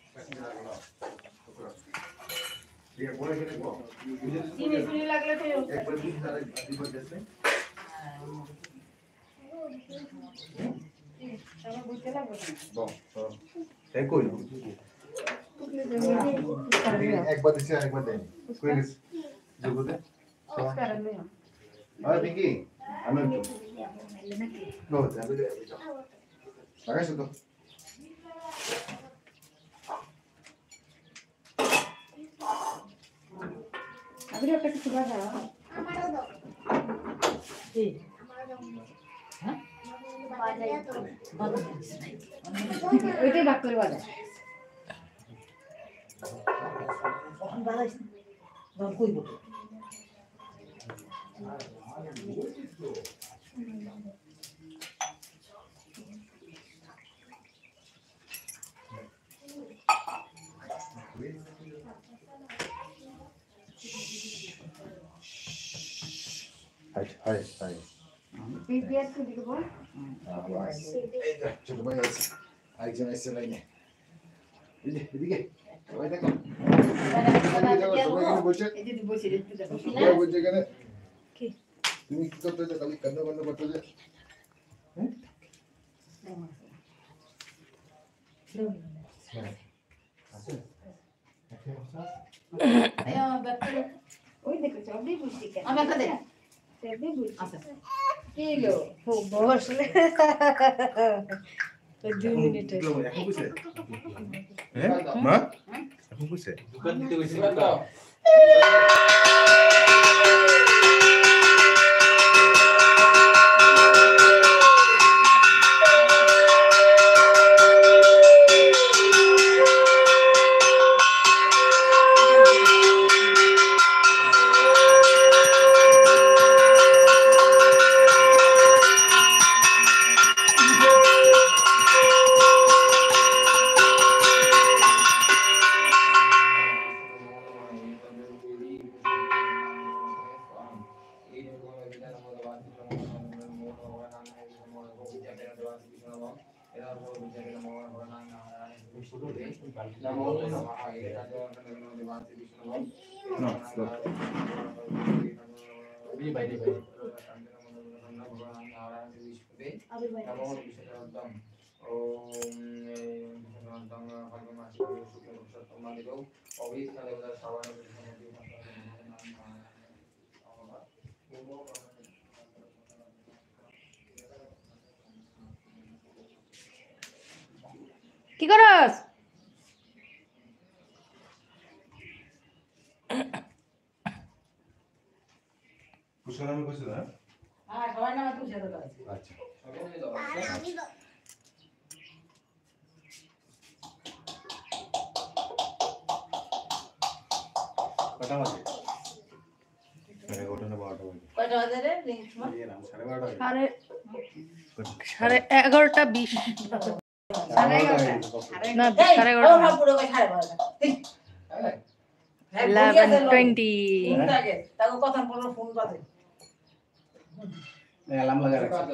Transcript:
ये बोले के को चीनी चीनी लागले तो एक बार भी सारा आदि पर जैसे तब बुझते लागो बम है कोई एक बार दिसे एक बार दे कोई जो बोलते कर ले अरे पिंकी अनु नो जाबे लगा सुतो अभी একটা কিছু বাজা আমারও দাও কি হ্যাঁ বাজাই তো ওইটাই ভাগ করে বাজা এখন বাজাইস বল কইব हाय पीपीएस को दिखबो এই যে ছোট ভাই আছে আরেকজন এসে লাইনে এই যে এদিকে সবাই দেখো সবাই বসে এই যে বসে একটু দেখো সবাই বসে এখানে কি তুমি কি করতে যে খালি কান্না কান্না করতে যে হ্যাঁ আছে আয়া ব্যাপারে ওই দেখো সবই বুঝছি কেন আমি একটা দেখ সবই বুঝছি আচ্ছা কি লো ও বসলে তো 2 মিনিট এখন বুঝছে হ্যাঁ মা এখন বুঝছে দোকান দিতে কইছি কি করস পুষ্কর নামে কইছিল না হ্যাঁ সবাই নামে তুই যেতে পারিস আচ্ছা কটা বাজে 11:30 না 12টা বাজে কয়টা বাজে রে এই রাম 12:30 সাড়ে 11:20 না 11:30 পুরো কয় 12:30 11:20 তাকে কথা বলো ফোন বাজে অ্যালার্ম লাগা রাখছি